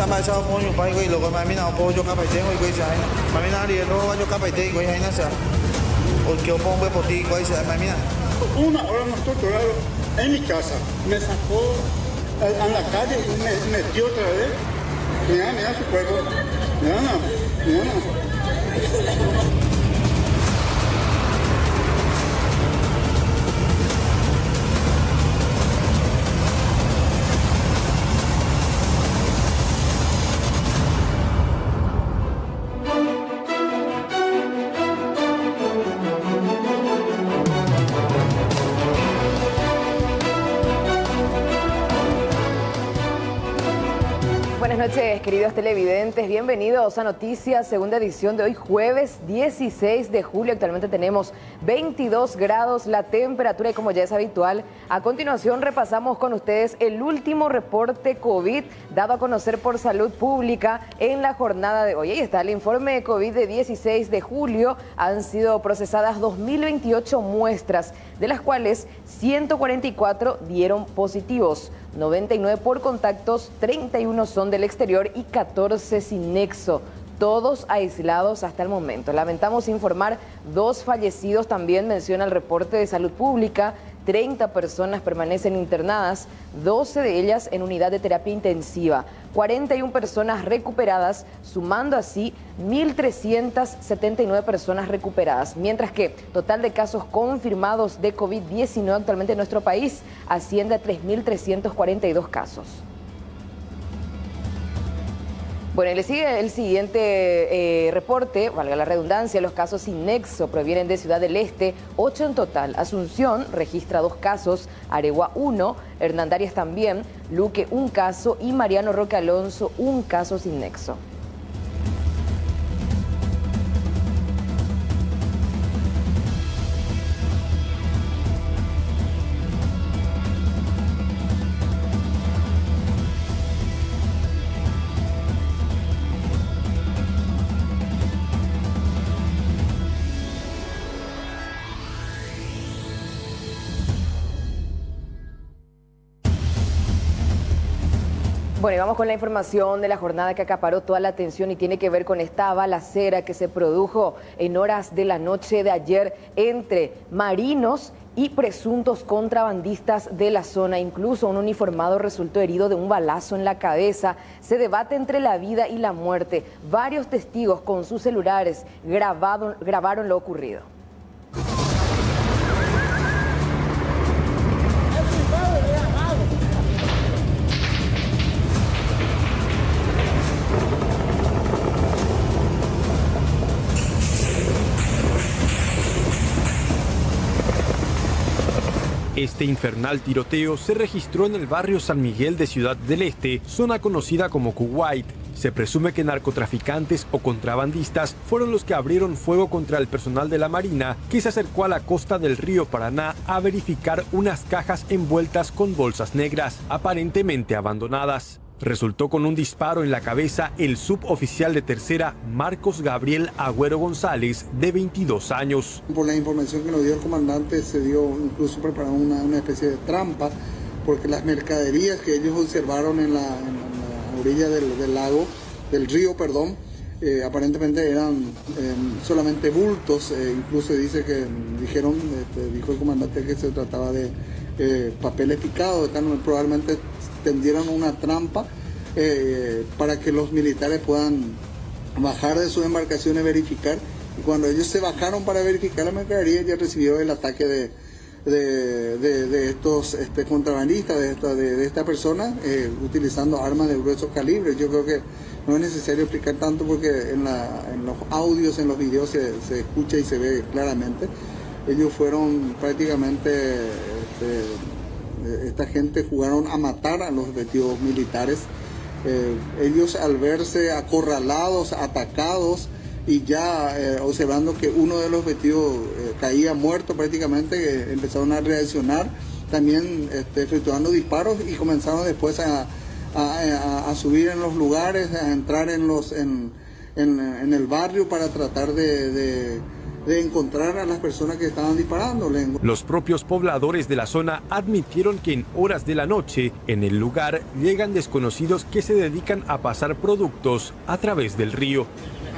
mai sao mo nyu pai goi lo ko mai mina po jo ka pai te goi goi sai na. Mai mina ri lo ga jo ka pai te goi hai na sa. O que eu pongo por ti goi sai mai mina. Una hora más torturado en mi casa. Me sacó a la calle y me metió otra vez. Mira su cuerpo. Mira. Buenas noches, queridos televidentes. Bienvenidos a Noticias, segunda edición de hoy, jueves 16 de julio. Actualmente tenemos 22 grados la temperatura y como ya es habitual, a continuación repasamos con ustedes el último reporte COVID dado a conocer por Salud Pública en la jornada de hoy. Ahí está el informe de COVID de 16 de julio. Han sido procesadas 2028 muestras, de las cuales 144 dieron positivos. 99 por contactos, 31 son del exterior y 14 sin nexo, todos aislados hasta el momento. Lamentamos informar 2 fallecidos, también menciona el reporte de Salud Pública. 30 personas permanecen internadas, 12 de ellas en unidad de terapia intensiva, 41 personas recuperadas, sumando así 1.379 personas recuperadas, mientras que total de casos confirmados de COVID-19 actualmente en nuestro país asciende a 3.342 casos. Bueno, le sigue el siguiente reporte, valga la redundancia. Los casos sin nexo provienen de Ciudad del Este, 8 en total. Asunción registra 2 casos, Aregua 1, Hernandarias también, Luque 1 caso y Mariano Roque Alonso 1 caso sin nexo. Bueno, y vamos con la información de la jornada que acaparó toda la atención y tiene que ver con esta balacera que se produjo en horas de la noche de ayer entre marinos y presuntos contrabandistas de la zona. Incluso un uniformado resultó herido de un balazo en la cabeza. Se debate entre la vida y la muerte. Varios testigos con sus celulares grabaron lo ocurrido. Este infernal tiroteo se registró en el barrio San Miguel de Ciudad del Este, zona conocida como Kuwait. Se presume que narcotraficantes o contrabandistas fueron los que abrieron fuego contra el personal de la Marina, que se acercó a la costa del río Paraná a verificar unas cajas envueltas con bolsas negras, aparentemente abandonadas. Resultó con un disparo en la cabeza el suboficial de tercera Marcos Gabriel Agüero González, de 22 años. Por la información que nos dio el comandante, se dio incluso preparar una especie de trampa, porque las mercaderías que ellos observaron en la orilla del lago, del río, perdón, aparentemente eran solamente bultos. Incluso dijo el comandante que se trataba de papeles picados, probablemente tendieron una trampa para que los militares puedan bajar de sus embarcaciones, verificar, y cuando ellos se bajaron para verificar la mercadería, ya recibió el ataque de estos contrabandistas, de esta persona, utilizando armas de grueso calibre. Yo creo que no es necesario explicar tanto, porque en los audios, en los videos se escucha y se ve claramente. Ellos fueron prácticamente, esta gente jugaron a matar a los objetivos militares. Ellos, al verse acorralados, atacados, y ya observando que uno de los objetivos caía muerto prácticamente, empezaron a reaccionar, también efectuando disparos, y comenzaron después a subir en los lugares, a entrar en el barrio para tratar de de encontrar a las personas que estaban disparando. Los propios pobladores de la zona admitieron que en horas de la noche, en el lugar, llegan desconocidos que se dedican a pasar productos a través del río.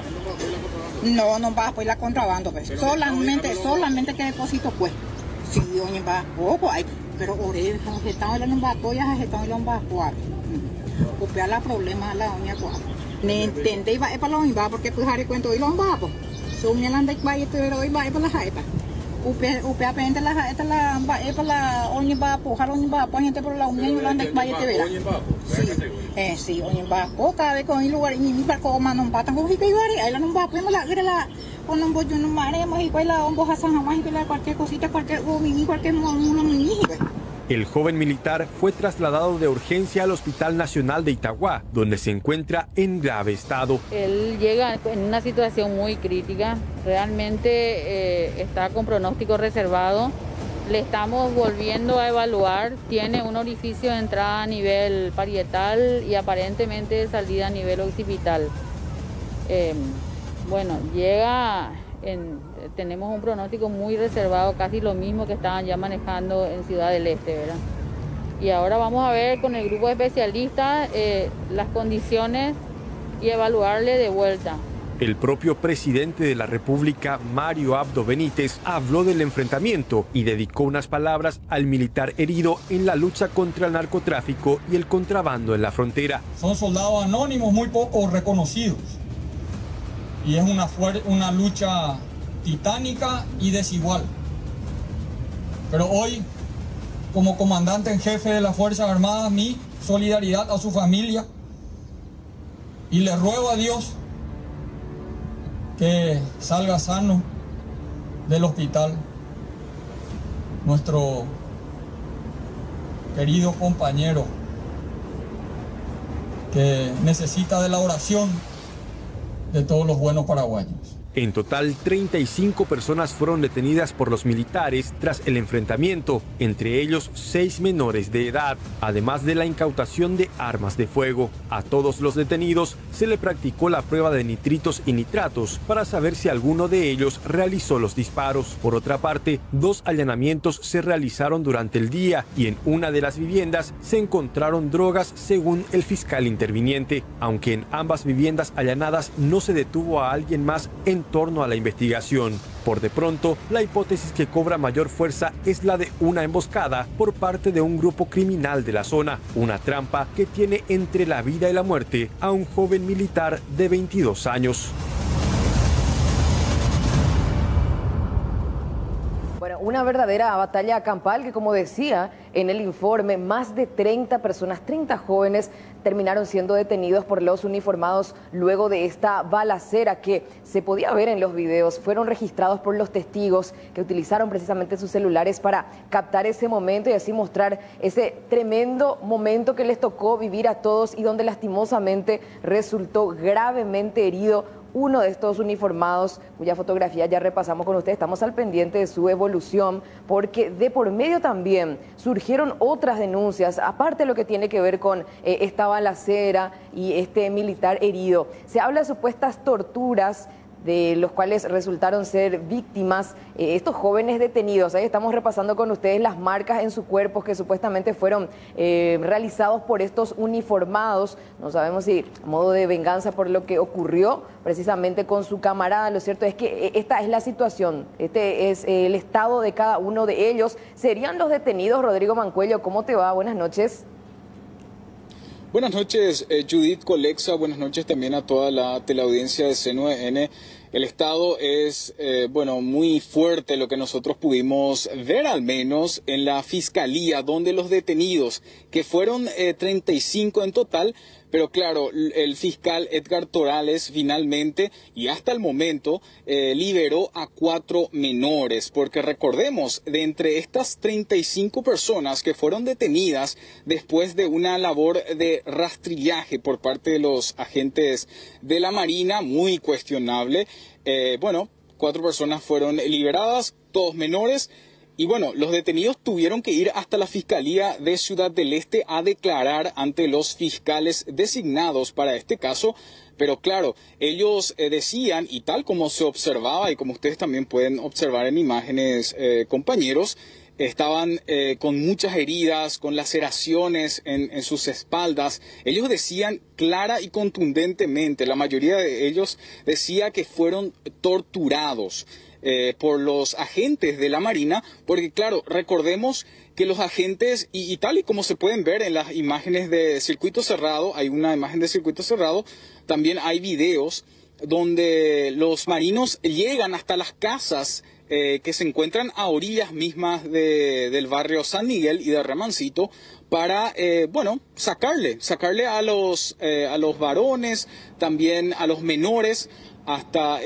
No va pues la contrabando, pues. Solamente que depósito pues. Sí, oye, va poco hay, pero ore, están en los toyas, están en los bajoas. Upea la problema la oña cuá. Ne intente iba para la oña porque pues haré cuento y los bajos. Son el ande va y pero iba para la jaeta. Upea pente la jaeta la va para la oña va pujar oña va gente por la oña y la ande va y te verá. Sí, oña va. O cada vez con el lugar y mi barco mano va tan cogido y vare, ahí la no va pues la con un bollo no maremos y pues la bomba jamás y cualquier cosita, cualquier mono El joven militar fue trasladado de urgencia al Hospital Nacional de Itagua, donde se encuentra en grave estado. Él llega en una situación muy crítica, realmente está con pronóstico reservado. Le estamos volviendo a evaluar, tiene un orificio de entrada a nivel parietal y aparentemente de salida a nivel occipital. Bueno, tenemos un pronóstico muy reservado, casi lo mismo que estaban ya manejando en Ciudad del Este, ¿verdad? Y ahora vamos a ver con el grupo de especialistas las condiciones y evaluarle de vuelta. El propio presidente de la República, Mario Abdo Benítez, habló del enfrentamiento y dedicó unas palabras al militar herido en la lucha contra el narcotráfico y el contrabando en la frontera. Son soldados anónimos muy poco reconocidos. Y es una lucha titánica y desigual. Pero hoy, como comandante en jefe de las Fuerzas Armadas, mi solidaridad a su familia y le ruego a Dios que salga sano del hospital nuestro querido compañero que necesita de la oración de todos los buenos paraguayos. En total, 35 personas fueron detenidas por los militares tras el enfrentamiento, entre ellos 6 menores de edad, además de la incautación de armas de fuego. A todos los detenidos se le practicó la prueba de nitritos y nitratos para saber si alguno de ellos realizó los disparos. Por otra parte, 2 allanamientos se realizaron durante el día y en una de las viviendas se encontraron drogas según el fiscal interviniente, aunque en ambas viviendas allanadas no se detuvo a alguien más en torno a la investigación. Por de pronto, la hipótesis que cobra mayor fuerza es la de una emboscada por parte de un grupo criminal de la zona, una trampa que tiene entre la vida y la muerte a un joven militar de 22 años. Bueno, una verdadera batalla campal que, como decía en el informe, más de 30 personas, 30 jóvenes terminaron siendo detenidos por los uniformados luego de esta balacera que se podía ver en los videos. Fueron registrados por los testigos que utilizaron precisamente sus celulares para captar ese momento y así mostrar ese tremendo momento que les tocó vivir a todos y donde lastimosamente resultó gravemente herido uno de estos uniformados, cuya fotografía ya repasamos con ustedes. Estamos al pendiente de su evolución, porque de por medio también surgieron otras denuncias, aparte de lo que tiene que ver con esta balacera y este militar herido. Se habla de supuestas torturas de los cuales resultaron ser víctimas estos jóvenes detenidos. Ahí estamos repasando con ustedes las marcas en su cuerpo que supuestamente fueron realizados por estos uniformados. No sabemos si a modo de venganza por lo que ocurrió precisamente con su camarada. Lo cierto es que esta es la situación, este es el estado de cada uno de ellos. ¿Serían los detenidos? Rodrigo Mancuello, ¿cómo te va? Buenas noches. Buenas noches, Judith Colexa. Buenas noches también a toda la teleaudiencia de C9N. El estado es, muy fuerte lo que nosotros pudimos ver, al menos en la fiscalía, donde los detenidos, que fueron 35 en total, pero claro, el fiscal Edgar Torales finalmente y hasta el momento liberó a 4 menores, porque recordemos, de entre estas 35 personas que fueron detenidas después de una labor de rastrillaje por parte de los agentes de la Marina, muy cuestionable, 4 personas fueron liberadas, todos menores. Y bueno, los detenidos tuvieron que ir hasta la Fiscalía de Ciudad del Este a declarar ante los fiscales designados para este caso, Pero claro, ellos decían, y tal como se observaba, y como ustedes también pueden observar en imágenes, compañeros, estaban con muchas heridas, con laceraciones en sus espaldas. Ellos decían clara y contundentemente, la mayoría de ellos decía que fueron torturados por los agentes de la Marina, porque claro, recordemos que los agentes, y tal y como se pueden ver en las imágenes de circuito cerrado, hay una imagen de circuito cerrado, también hay videos donde los marinos llegan hasta las casas que se encuentran a orillas mismas del barrio San Miguel y de Remancito para, sacarle a los varones, también a los menores, hasta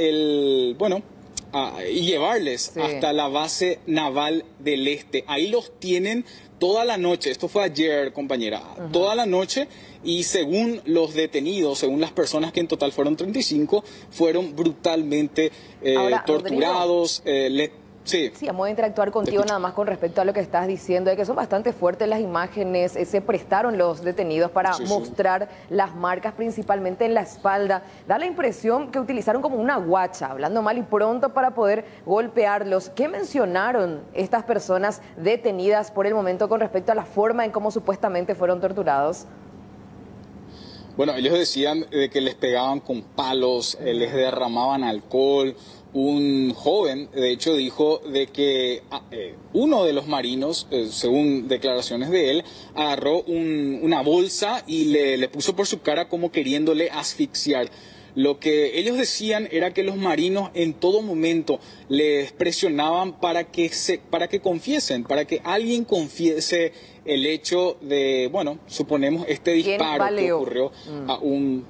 y llevarles hasta la base naval del Este. Ahí los tienen toda la noche. Esto fue ayer, compañera. Toda la noche. Y según los detenidos, según las personas que en total fueron 35, fueron brutalmente torturados. Sí, vamos a interactuar contigo nada más con respecto a lo que estás diciendo, de que son bastante fuertes las imágenes, se prestaron los detenidos para mostrar las marcas principalmente en la espalda. Da la impresión que utilizaron como una guacha, hablando mal y pronto, para poder golpearlos. ¿Qué mencionaron estas personas detenidas por el momento con respecto a la forma en cómo supuestamente fueron torturados? Bueno, ellos decían que les pegaban con palos, les derramaban alcohol. Un joven, de hecho, dijo de que uno de los marinos, según declaraciones de él, agarró una bolsa y le puso por su cara como queriéndole asfixiar. Lo que ellos decían era que los marinos en todo momento les presionaban para que confiesen, para que alguien confiese el hecho de, suponemos este disparo que ocurrió a un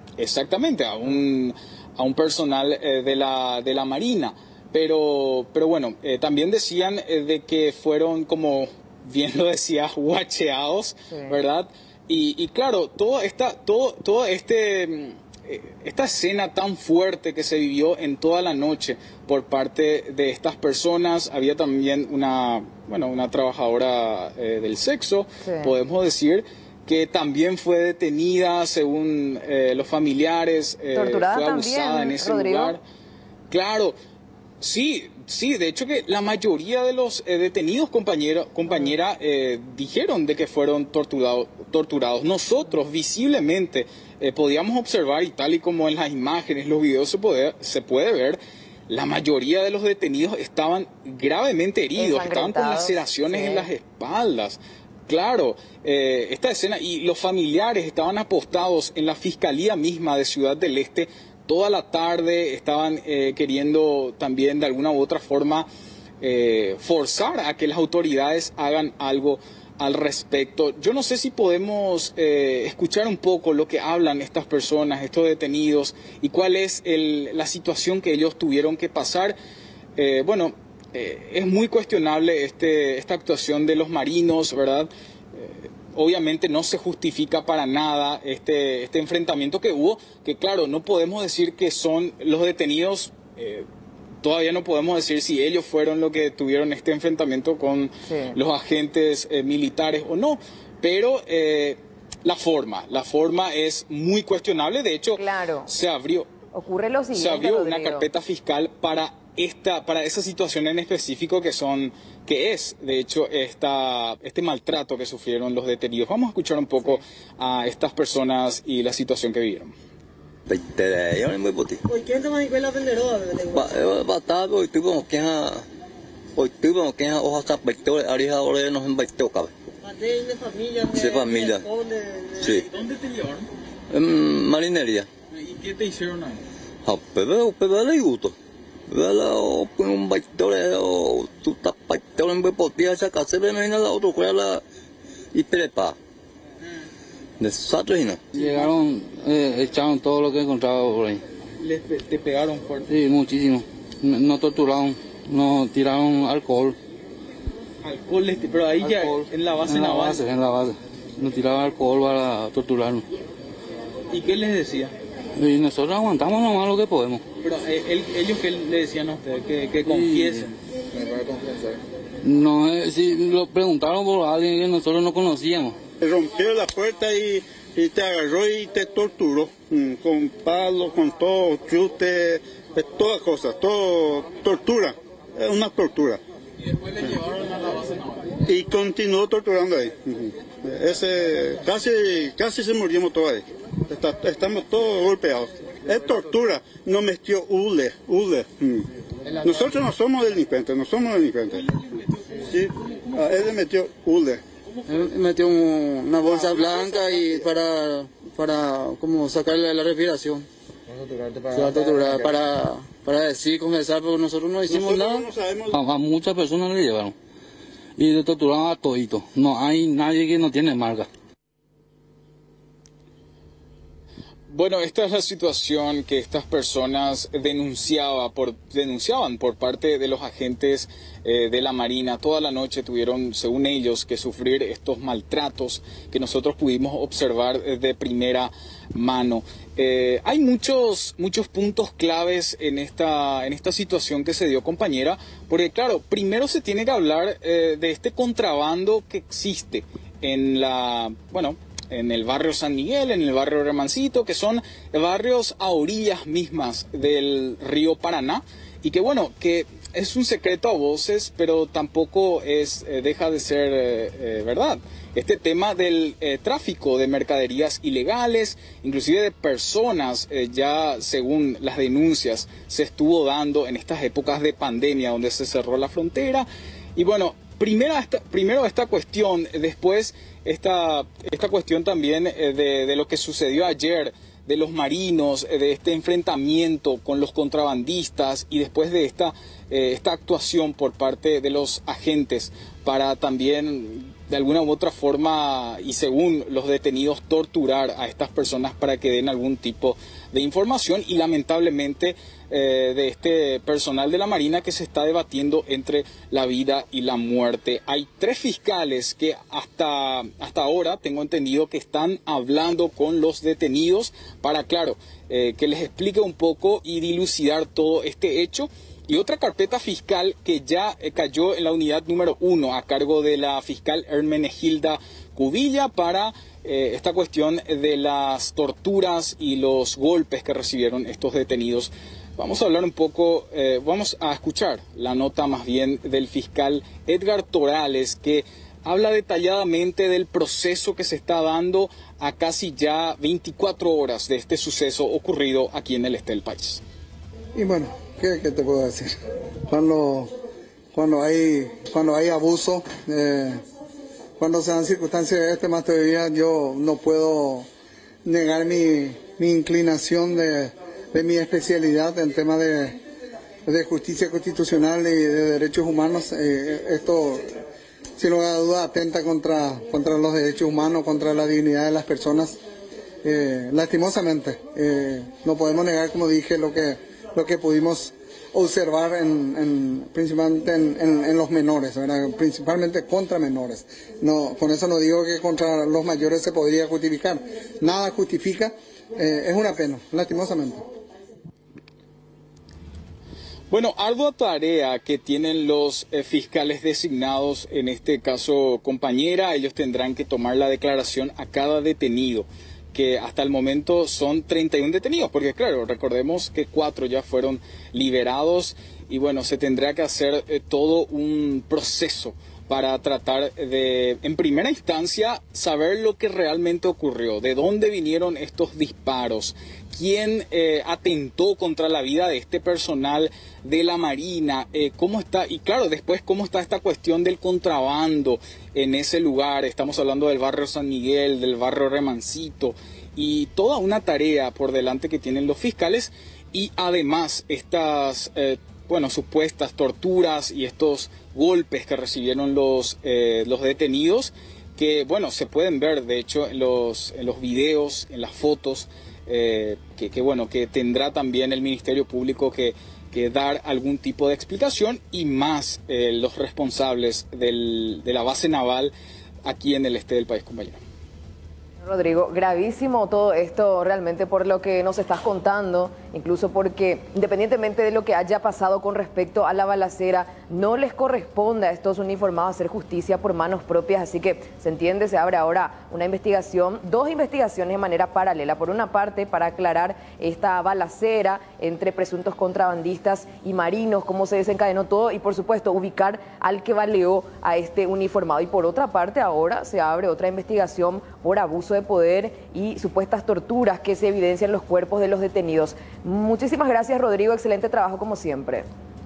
personal de la Marina. Pero bueno, también decían de que fueron, como bien lo decía, guacheados, ¿verdad? Y claro, esta escena tan fuerte que se vivió en toda la noche por parte de estas personas. Había también una trabajadora del sexo, podemos decir, que también fue detenida, según los familiares, torturada fue abusada también, en ese Rodrigo. lugar. Claro, sí, de hecho que la mayoría de los detenidos, compañera, dijeron de que fueron torturados. Nosotros visiblemente podíamos observar, y tal y como en las imágenes, los videos se puede ver, la mayoría de los detenidos estaban gravemente heridos, estaban con laceraciones en las espaldas. Claro, esta escena, y los familiares estaban apostados en la Fiscalía misma de Ciudad del Este toda la tarde, estaban queriendo también de alguna u otra forma forzar a que las autoridades hagan algo al respecto. Yo no sé si podemos escuchar un poco lo que hablan estas personas, estos detenidos, y cuál es la situación que ellos tuvieron que pasar. Es muy cuestionable esta actuación de los marinos, ¿verdad? Obviamente no se justifica para nada este enfrentamiento que hubo, que claro, no podemos decir que son los detenidos, todavía no podemos decir si ellos fueron los que tuvieron este enfrentamiento con los agentes militares o no, pero la forma es muy cuestionable. De hecho, se abrió una carpeta fiscal para esa situación en específico que es de hecho este maltrato que sufrieron los detenidos. Vamos a escuchar un poco a estas personas y la situación que vivieron. ¿Dónde te llevaron? Marinería. ¿Y qué te hicieron ahí? Un baitore o tu tapaitore en Bepotía, esa casera no hay nada otro, fue a la y prepa. Desastre, ¿no? Llegaron, echaron todo lo que encontraba por ahí. ¿Te pegaron fuerte? Sí, muchísimo. Nos torturaron, nos tiraron alcohol. ¿Alcohol? Pero ahí alcohol. Ya en la base naval. En la base. Nos tiraban alcohol para torturarnos. ¿Y qué les decía? Y nosotros aguantamos nomás lo que podemos. Pero ellos que le decían a ustedes que confiesen. No, si lo preguntaron por alguien que nosotros no conocíamos. rompió la puerta y te agarró y te torturó con palos, con todo, chute, todas cosas, todo tortura, es una tortura. Y después le llevaron a la base naval. Y continuó torturando ahí. Casi se murieron todos ahí. Estamos todos golpeados. Es tortura, nos metió ULE. Nosotros no somos delincuentes, Sí, a él le metió ULE. Él metió una bolsa blanca y para como sacarle la respiración. Para decir, confesar, pero nosotros no hicimos nada. A muchas personas le llevaron. Y le torturaron a todito. No hay nadie que no tiene marca. Bueno, esta es la situación que estas personas denunciaban por parte de los agentes de la Marina. Toda la noche tuvieron, según ellos, que sufrir estos maltratos que nosotros pudimos observar de primera mano. Hay muchos puntos claves en esta situación que se dio, compañera, porque claro, primero se tiene que hablar de este contrabando que existe en en el barrio San Miguel, en el barrio Remancito, que son barrios a orillas mismas del río Paraná, y que es un secreto a voces, pero tampoco deja de ser verdad. Este tema del tráfico de mercaderías ilegales, inclusive de personas, ya según las denuncias, se estuvo dando en estas épocas de pandemia, donde se cerró la frontera. Y primero esta cuestión, después esta cuestión también de lo que sucedió ayer, de los marinos, de este enfrentamiento con los contrabandistas y después de esta actuación por parte de los agentes para también de alguna u otra forma y según los detenidos torturar a estas personas para que den algún tipo de información y lamentablemente de este personal de la Marina que se está debatiendo entre la vida y la muerte. Hay 3 fiscales que hasta ahora tengo entendido que están hablando con los detenidos para, claro, que les explique un poco y dilucidar todo este hecho. Y otra carpeta fiscal que ya cayó en la unidad número 1 a cargo de la fiscal Hermenegilda Cubilla para esta cuestión de las torturas y los golpes que recibieron estos detenidos. Vamos a hablar un poco, vamos a escuchar la nota más bien del fiscal Edgar Torales, que habla detalladamente del proceso que se está dando a casi ya 24 horas de este suceso ocurrido aquí en el este del país. Y bueno, ¿qué te puedo decir? Cuando hay abuso, cuando se dan circunstancias de este, más todavía yo no puedo negar mi inclinación de mi especialidad en tema de justicia constitucional y de derechos humanos. Esto, sin lugar a duda, atenta contra los derechos humanos, contra la dignidad de las personas. Lastimosamente, no podemos negar, como dije, lo que pudimos observar principalmente en los menores, ¿verdad? Principalmente contra menores. No, con eso no digo que contra los mayores se podría justificar. Nada justifica, es una pena, lastimosamente. Bueno, ardua tarea que tienen los fiscales designados, en este caso, compañera. Ellos tendrán que tomar la declaración a cada detenido, que hasta el momento son 31 detenidos, porque claro, recordemos que 4 ya fueron liberados y bueno, se tendrá que hacer todo un proceso para tratar de, en primera instancia, saber lo que realmente ocurrió, de dónde vinieron estos disparos, quién atentó contra la vida de este personal de la Marina, cómo está, y claro, después cómo está esta cuestión del contrabando en ese lugar. Estamos hablando del barrio San Miguel, del barrio Remancito, y toda una tarea por delante que tienen los fiscales, y además estas supuestas torturas y estos golpes que recibieron los detenidos, que bueno, se pueden ver de hecho en los videos, en las fotos, que tendrá también el Ministerio Público que dar algún tipo de explicación, y más los responsables de la base naval aquí en el este del país, compañero. Rodrigo, gravísimo todo esto realmente por lo que nos estás contando incluso porque independientemente de lo que haya pasado con respecto a la balacera, no les corresponde a estos uniformados hacer justicia por manos propias, así que se entiende, se abre ahora una investigación, 2 investigaciones de manera paralela. Por una parte, para aclarar esta balacera entre presuntos contrabandistas y marinos, cómo se desencadenó todo y por supuesto ubicar al que baleó a este uniformado. Y por otra parte, ahora se abre otra investigación por abuso de poder y supuestas torturas que se evidencian en los cuerpos de los detenidos. Muchísimas gracias, Rodrigo, excelente trabajo como siempre.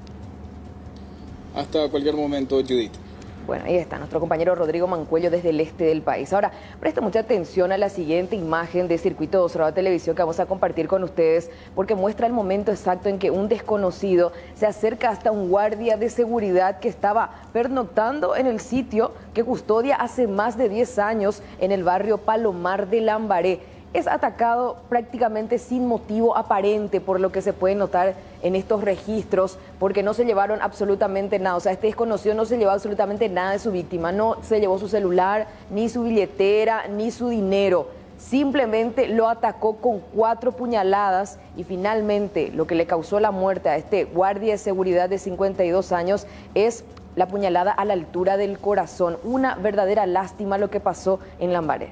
Hasta cualquier momento, Judith. Bueno, ahí está nuestro compañero Rodrigo Mancuello desde el este del país. Ahora, presta mucha atención a la siguiente imagen de Circuito 2 de Televisión que vamos a compartir con ustedes, porque muestra el momento exacto en que un desconocido se acerca hasta un guardia de seguridad que estaba pernoctando en el sitio que custodia hace más de 10 años en el barrio Palomar de Lambaré. Es atacado prácticamente sin motivo aparente, por lo que se puede notar en estos registros, porque no se llevaron absolutamente nada. O sea, este desconocido no se llevó absolutamente nada de su víctima, no se llevó su celular, ni su billetera, ni su dinero. Simplemente lo atacó con 4 puñaladas y finalmente lo que le causó la muerte a este guardia de seguridad de 52 años es la puñalada a la altura del corazón. Una verdadera lástima lo que pasó en Lambaré.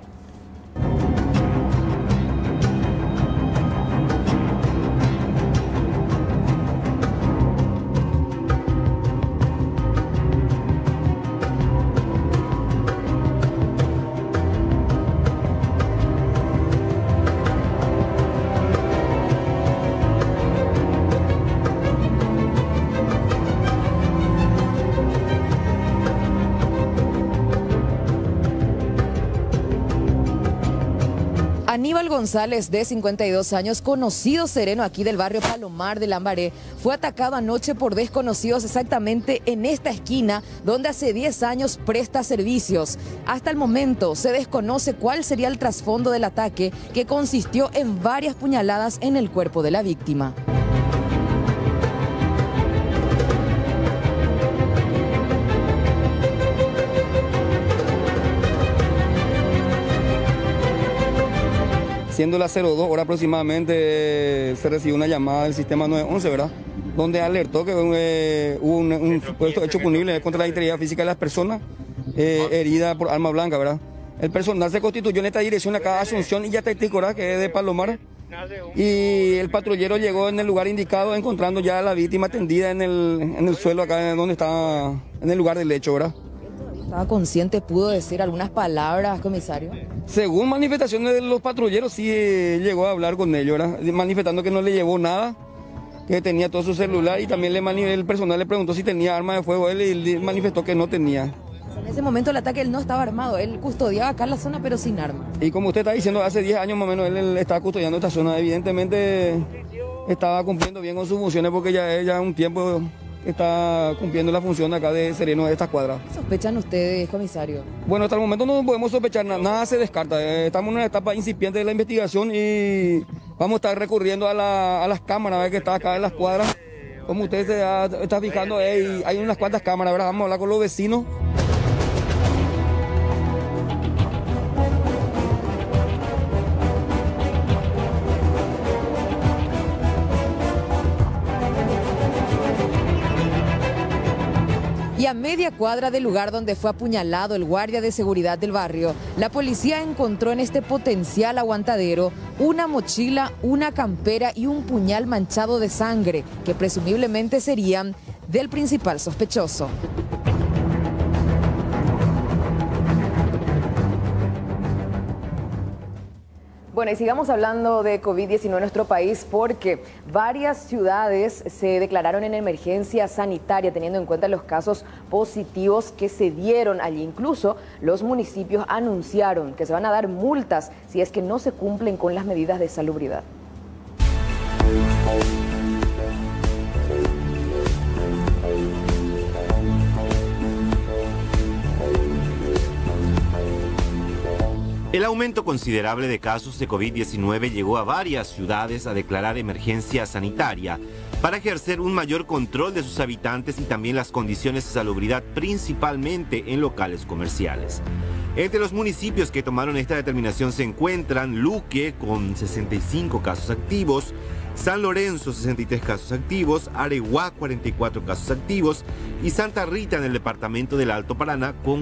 Aníbal González, de 52 años, conocido sereno aquí del barrio Palomar de Lambaré, fue atacado anoche por desconocidos exactamente en esta esquina donde hace 10 años presta servicios. Hasta el momento se desconoce cuál sería el trasfondo del ataque, que consistió en varias puñaladas en el cuerpo de la víctima. Siendo las 02 horas aproximadamente, se recibió una llamada del sistema 911, ¿verdad? Donde alertó que hubo un supuesto hecho punible contra la integridad física de las personas heridas por arma blanca, ¿verdad? El personal se constituyó en esta dirección acá, Asunción y Yatetic, ¿verdad? Que es de Palomar. Y el patrullero llegó en el lugar indicado, encontrando ya a la víctima tendida en el suelo acá donde está, en el lugar del hecho, ¿verdad? ¿Estaba consciente? ¿Pudo decir algunas palabras, comisario? Según manifestaciones de los patrulleros, sí llegó a hablar con ellos, ¿verdad? Manifestando que no le llevó nada, que tenía todo su celular, y también el personal le preguntó si tenía arma de fuego. Él manifestó que no tenía. En ese momento el ataque él no estaba armado, él custodiaba acá la zona pero sin arma. Y como usted está diciendo, hace 10 años más o menos él estaba custodiando esta zona. Evidentemente estaba cumpliendo bien con sus funciones, porque ya un tiempo está cumpliendo la función acá de sereno de esta cuadra. ¿Qué sospechan ustedes, comisario? Bueno, hasta el momento no podemos sospechar nada, se descarta. Estamos en una etapa incipiente de la investigación y vamos a estar recurriendo a las cámaras que están acá en las cuadras. Como usted se está fijando, hay unas cuantas cámaras, ¿verdad? Vamos a hablar con los vecinos. Y a media cuadra del lugar donde fue apuñalado el guardia de seguridad del barrio, la policía encontró en este potencial aguantadero una mochila, una campera y un puñal manchado de sangre, que presumiblemente serían del principal sospechoso. Bueno, y sigamos hablando de COVID-19 en nuestro país, porque varias ciudades se declararon en emergencia sanitaria teniendo en cuenta los casos positivos que se dieron allí. Incluso los municipios anunciaron que se van a dar multas si es que no se cumplen con las medidas de salubridad. El aumento considerable de casos de COVID-19 llevó a varias ciudades a declarar emergencia sanitaria para ejercer un mayor control de sus habitantes y también las condiciones de salubridad, principalmente en locales comerciales. Entre los municipios que tomaron esta determinación se encuentran Luque, con 65 casos activos, San Lorenzo, 63 casos activos, Areguá, 44 casos activos y Santa Rita, en el departamento del Alto Paraná, con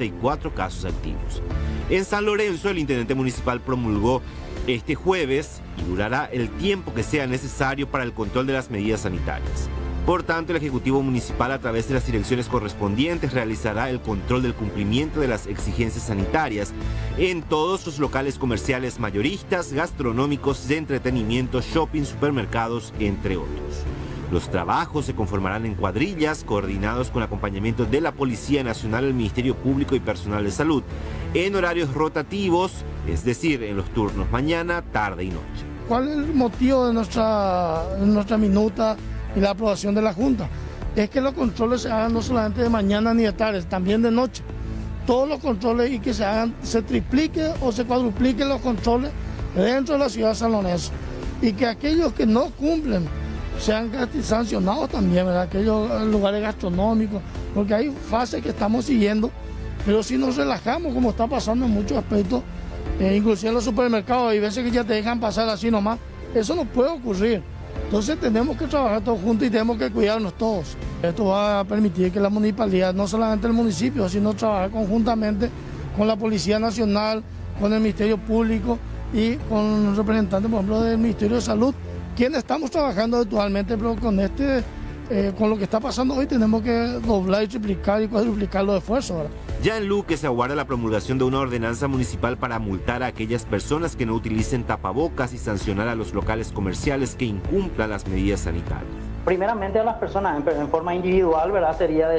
44 casos activos. En San Lorenzo, el intendente municipal promulgó este jueves y durará el tiempo que sea necesario para el control de las medidas sanitarias. Por tanto, el Ejecutivo Municipal, a través de las direcciones correspondientes, realizará el control del cumplimiento de las exigencias sanitarias en todos los locales comerciales mayoristas, gastronómicos, de entretenimiento, shopping, supermercados, entre otros. Los trabajos se conformarán en cuadrillas, coordinados con acompañamiento de la Policía Nacional, el Ministerio Público y personal de salud, en horarios rotativos, es decir, en los turnos mañana, tarde y noche. ¿Cuál es el motivo de nuestra minuta y la aprobación de la Junta? Es que los controles se hagan no solamente de mañana ni de tarde, también de noche. Todos los controles, y que se triplique o se cuadrupliquen los controles dentro de la ciudad de San Lorenzo. Y que aquellos que no cumplen sean sancionados también, ¿verdad? Aquellos lugares gastronómicos, porque hay fases que estamos siguiendo, pero si nos relajamos, como está pasando en muchos aspectos, inclusive en los supermercados, hay veces que ya te dejan pasar así nomás, eso no puede ocurrir. Entonces tenemos que trabajar todos juntos y tenemos que cuidarnos todos. Esto va a permitir que la municipalidad, no solamente el municipio, sino trabajar conjuntamente con la Policía Nacional, con el Ministerio Público y con representantes, por ejemplo, del Ministerio de Salud, quienes estamos trabajando actualmente, pero con lo que está pasando hoy tenemos que doblar y triplicar y cuadruplicar los esfuerzos, ¿verdad? Ya en Luque se aguarda la promulgación de una ordenanza municipal para multar a aquellas personas que no utilicen tapabocas y sancionar a los locales comerciales que incumplan las medidas sanitarias. Primeramente a las personas en forma individual, ¿verdad? Sería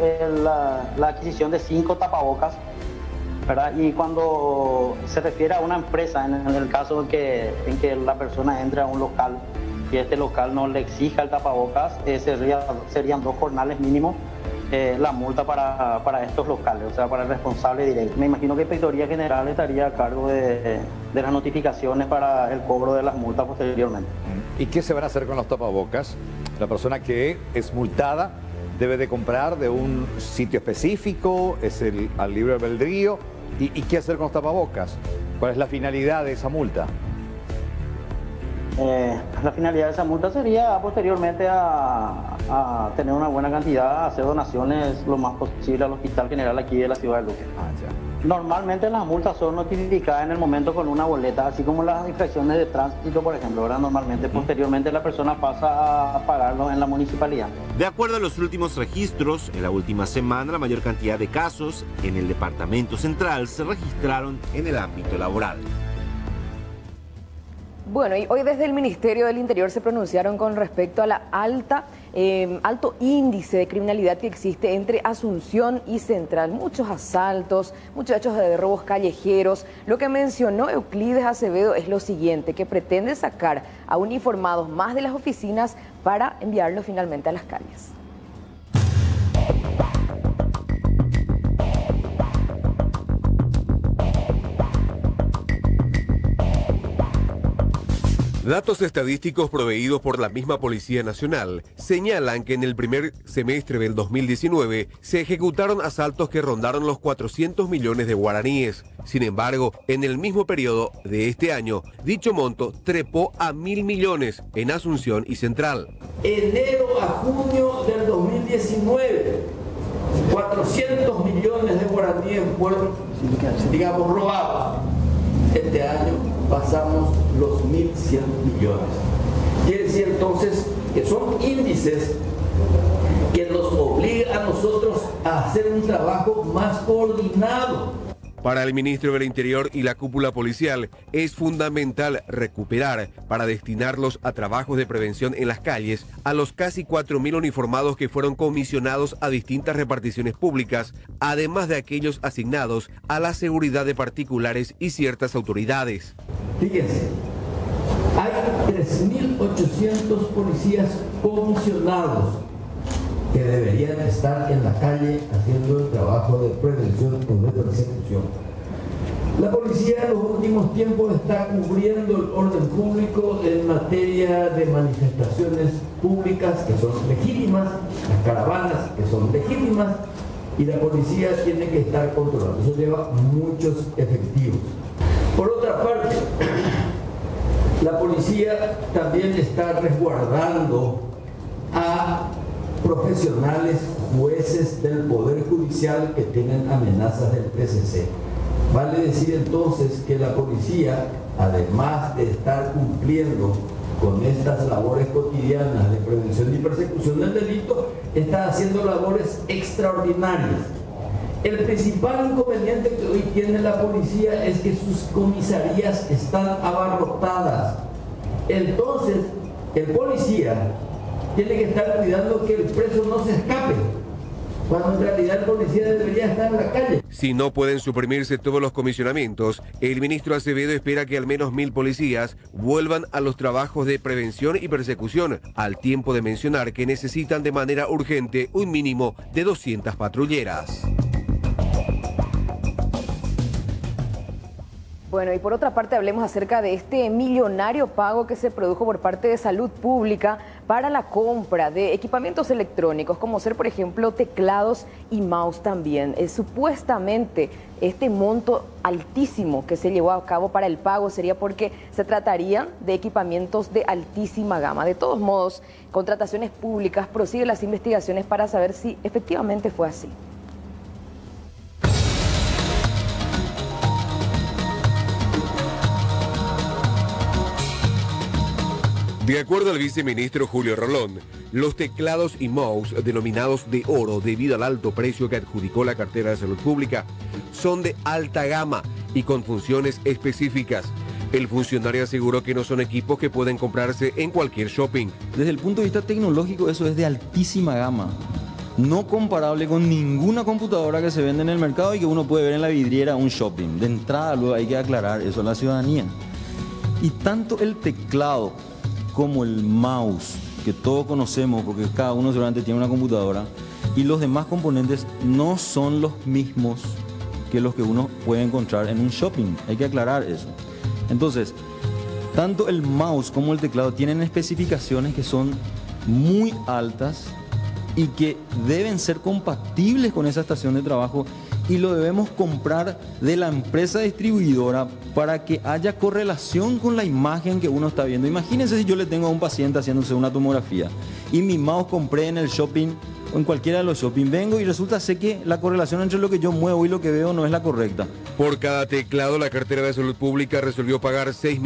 la adquisición de 5 tapabocas, ¿verdad? Y cuando se refiere a una empresa, en el caso en que la persona entre a un local y este local no le exija el tapabocas, serían 2 jornales mínimos la multa para estos locales, o sea, para el responsable directo. Me imagino que Inspectoría General estaría a cargo de las notificaciones para el cobro de las multas posteriormente. ¿Y qué se van a hacer con los tapabocas? La persona que es multada debe de comprar de un sitio específico, es al libre albedrío. ¿Y qué hacer con los tapabocas? ¿Cuál es la finalidad de esa multa? La finalidad de esa multa sería posteriormente a tener una buena cantidad, hacer donaciones lo más posible al Hospital General aquí de la ciudad de Luque. Normalmente las multas son notificadas en el momento con una boleta, así como las infracciones de tránsito, por ejemplo, ¿verdad? Normalmente, posteriormente la persona pasa a pagarlo en la municipalidad. De acuerdo a los últimos registros, en la última semana la mayor cantidad de casos en el departamento central se registraron en el ámbito laboral. Bueno, y hoy desde el Ministerio del Interior se pronunciaron con respecto a la alto índice de criminalidad que existe entre Asunción y Central. Muchos asaltos, muchos hechos de robos callejeros. Lo que mencionó Euclides Acevedo es lo siguiente, que pretende sacar a uniformados más de las oficinas para enviarlos finalmente a las calles. Datos estadísticos proveídos por la misma Policía Nacional señalan que en el primer semestre del 2019 se ejecutaron asaltos que rondaron los 400 millones de guaraníes. Sin embargo, en el mismo periodo de este año, dicho monto trepó a 1.000 millones en Asunción y Central. Enero a junio del 2019, 400 millones de guaraníes fueron, digamos, robados. Este año pasamos los 1.100 millones. Quiere decir entonces que son índices que nos obligan a nosotros a hacer un trabajo más coordinado. Para el ministro del Interior y la cúpula policial es fundamental recuperar para destinarlos a trabajos de prevención en las calles a los casi 4.000 uniformados que fueron comisionados a distintas reparticiones públicas, además de aquellos asignados a la seguridad de particulares y ciertas autoridades. Fíjense, hay 3.800 policías comisionados que deberían estar en la calle haciendo el trabajo de prevención o de persecución. La policía en los últimos tiempos está cubriendo el orden público en materia de manifestaciones públicas que son legítimas, las caravanas que son legítimas, y la policía tiene que estar controlando. Eso lleva muchos efectivos. Por otra parte, la policía también está resguardando a profesionales, jueces del Poder Judicial que tienen amenazas del PCC. Vale decir entonces que la policía, además de estar cumpliendo con estas labores cotidianas de prevención y persecución del delito, está haciendo labores extraordinarias. El principal inconveniente que hoy tiene la policía es que sus comisarías están abarrotadas. Entonces, el policía tiene que estar cuidando que el preso no se escape, cuando en realidad el policía debería estar en la calle. Si no pueden suprimirse todos los comisionamientos, el ministro Acevedo espera que al menos 1000 policías vuelvan a los trabajos de prevención y persecución, al tiempo de mencionar que necesitan de manera urgente un mínimo de 200 patrulleras. Bueno, y por otra parte hablemos acerca de este millonario pago que se produjo por parte de Salud Pública para la compra de equipamientos electrónicos, como ser, por ejemplo, teclados y mouse también. Supuestamente este monto altísimo que se llevó a cabo para el pago sería porque se trataría de equipamientos de altísima gama. De todos modos, Contrataciones Públicas prosigue las investigaciones para saber si efectivamente fue así. De acuerdo al viceministro Julio Rolón, los teclados y mouse denominados de oro debido al alto precio que adjudicó la cartera de Salud Pública son de alta gama y con funciones específicas. El funcionario aseguró que no son equipos que pueden comprarse en cualquier shopping. Desde el punto de vista tecnológico, eso es de altísima gama, no comparable con ninguna computadora que se vende en el mercado y que uno puede ver en la vidriera un shopping. De entrada, luego hay que aclarar eso a la ciudadanía. Y tanto el teclado como el mouse, que todos conocemos porque cada uno seguramente tiene una computadora, y los demás componentes no son los mismos que los que uno puede encontrar en un shopping. Hay que aclarar eso. Entonces, tanto el mouse como el teclado tienen especificaciones que son muy altas y que deben ser compatibles con esa estación de trabajo, y lo debemos comprar de la empresa distribuidora para que haya correlación con la imagen que uno está viendo. Imagínense si yo le tengo a un paciente haciéndose una tomografía y mi mouse compré en el shopping o en cualquiera de los shopping, vengo y resulta ser que la correlación entre lo que yo muevo y lo que veo no es la correcta. Por cada teclado, la cartera de Salud Pública resolvió pagar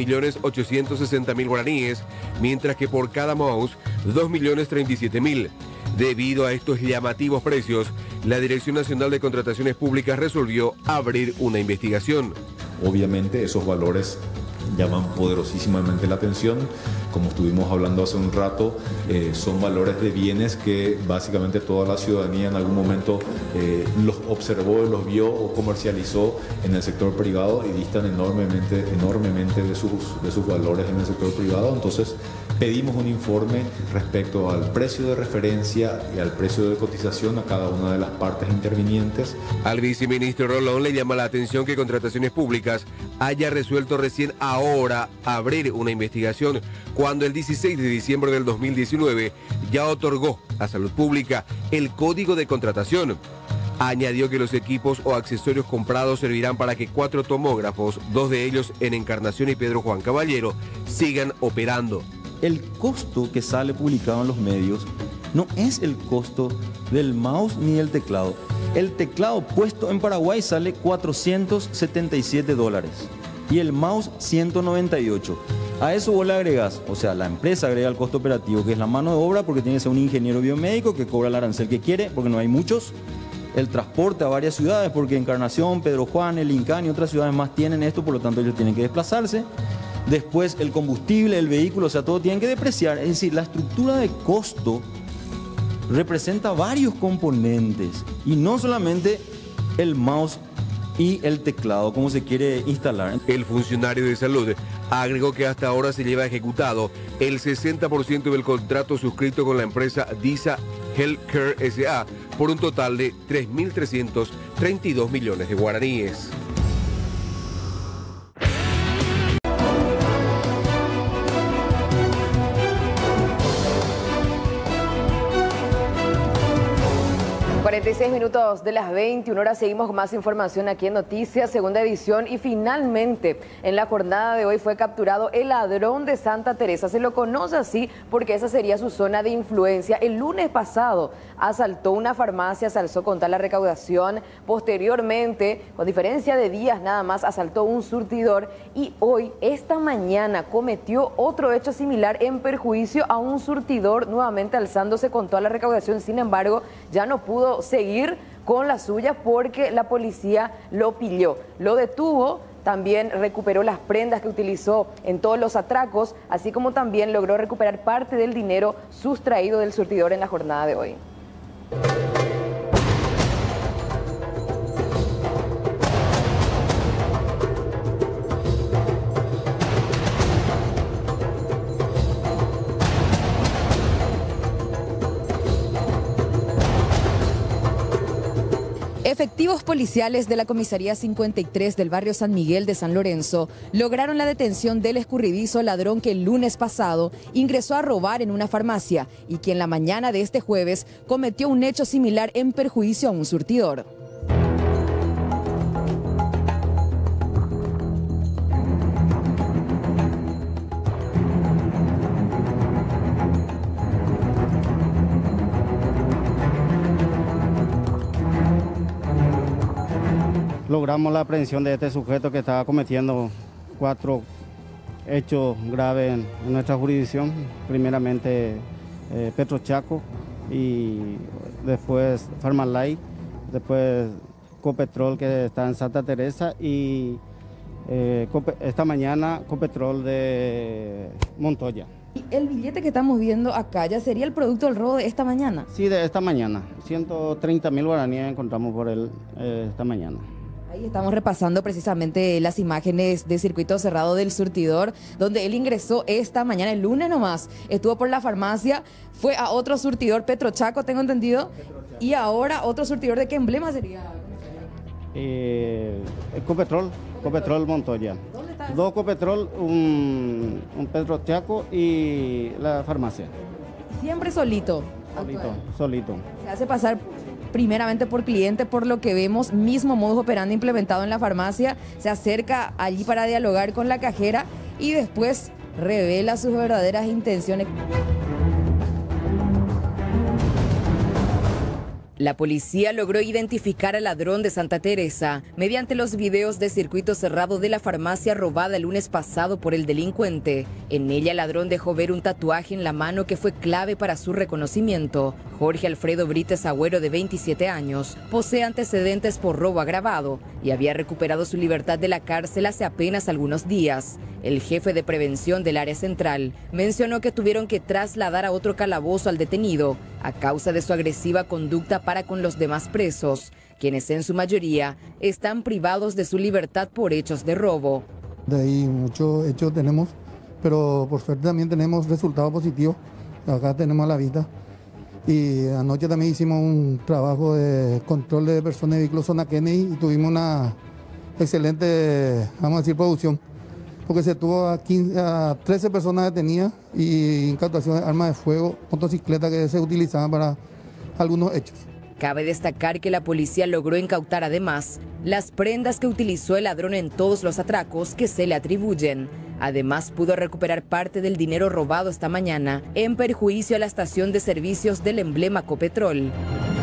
6.860.000 guaraníes, mientras que por cada mouse, 2.037.000. Debido a estos llamativos precios, la Dirección Nacional de Contrataciones Públicas resolvió abrir una investigación. Obviamente esos valores llaman poderosísimamente la atención. Como estuvimos hablando hace un rato, son valores de bienes que básicamente toda la ciudadanía en algún momento los observó, los vio o comercializó en el sector privado y distan enormemente de sus valores en el sector privado. Entonces pedimos un informe respecto al precio de referencia y al precio de cotización a cada una de las partes intervinientes. Al viceministro Rolón le llama la atención que Contrataciones Públicas haya resuelto recién ahora abrir una investigación, cuando el 16 de diciembre del 2019 ya otorgó a Salud Pública el Código de Contratación. Añadió que los equipos o accesorios comprados servirán para que 4 tomógrafos, 2 de ellos en Encarnación y Pedro Juan Caballero, sigan operando. El costo que sale publicado en los medios no es el costo del mouse ni del teclado. El teclado puesto en Paraguay sale $477 y el mouse 198. A eso vos le agregás, o sea, la empresa agrega el costo operativo, que es la mano de obra, porque tiene que ser un ingeniero biomédico que cobra el arancel que quiere, porque no hay muchos. El transporte a varias ciudades, porque Encarnación, Pedro Juan, El Incán y otras ciudades más tienen esto, por lo tanto ellos tienen que desplazarse. Después el combustible, el vehículo, o sea, todo tienen que depreciar. Es decir, la estructura de costo representa varios componentes y no solamente el mouse y el teclado, como se quiere instalar. El funcionario de salud agregó que hasta ahora se lleva ejecutado el 60% del contrato suscrito con la empresa DISA Healthcare S.A. por un total de 3.332 millones de guaraníes. 46 minutos de las 21 horas, seguimos con más información aquí en Noticias, segunda edición, y finalmente en la jornada de hoy fue capturado el ladrón de Santa Teresa. Se lo conoce así porque esa sería su zona de influencia. El lunes pasado asaltó una farmacia, se alzó con tal la recaudación. Posteriormente, con diferencia de días nada más, asaltó un surtidor y hoy, esta mañana, cometió otro hecho similar en perjuicio a un surtidor, nuevamente alzándose con toda la recaudación. Sin embargo, ya no pudo seguir con la suya porque la policía lo pilló, lo detuvo, también recuperó las prendas que utilizó en todos los atracos, así como también logró recuperar parte del dinero sustraído del surtidor en la jornada de hoy. Efectivos policiales de la Comisaría 53 del barrio San Miguel de San Lorenzo lograron la detención del escurridizo ladrón que el lunes pasado ingresó a robar en una farmacia y que en la mañana de este jueves cometió un hecho similar en perjuicio a un surtidor. Logramos la aprehensión de este sujeto que estaba cometiendo 4 hechos graves en nuestra jurisdicción, primeramente Petrochaco y después Farmalay, después Copetrol que está en Santa Teresa y esta mañana Copetrol de Montoya. ¿Y el billete que estamos viendo acá ya sería el producto del robo de esta mañana? Sí, de esta mañana, 130.000 guaraníes encontramos por él esta mañana. Ahí estamos repasando precisamente las imágenes de circuito cerrado del surtidor, donde él ingresó esta mañana, el lunes nomás. Estuvo por la farmacia, fue a otro surtidor, Petrochaco, tengo entendido, y ahora otro surtidor. ¿De qué emblema sería? Copetrol Montoya. ¿Dónde está? 2 Copetrol, un Petrochaco y la farmacia. Siempre solito. Solito. Se hace pasar primeramente por cliente, por lo que vemos, mismo modus operandi implementado en la farmacia, se acerca allí para dialogar con la cajera y después revela sus verdaderas intenciones. La policía logró identificar al ladrón de Santa Teresa mediante los videos de circuito cerrado de la farmacia robada el lunes pasado por el delincuente. En ella el ladrón dejó ver un tatuaje en la mano que fue clave para su reconocimiento. Jorge Alfredo Brites Agüero, de 27 años, posee antecedentes por robo agravado y había recuperado su libertad de la cárcel hace apenas algunos días. El jefe de prevención del área central mencionó que tuvieron que trasladar a otro calabozo al detenido a causa de su agresiva conducta para con los demás presos, quienes en su mayoría están privados de su libertad por hechos de robo. De ahí muchos hechos tenemos, pero por suerte también tenemos resultados positivos. Acá tenemos a la vista. Y anoche también hicimos un trabajo de control de personas y vehículos zona Kennedy y tuvimos una excelente, vamos a decir, producción, porque se tuvo a 13 personas detenidas y incautación de armas de fuego, motocicletas que se utilizaban para algunos hechos. Cabe destacar que la policía logró incautar además las prendas que utilizó el ladrón en todos los atracos que se le atribuyen. Además, pudo recuperar parte del dinero robado esta mañana en perjuicio a la estación de servicios del emblema Copetrol.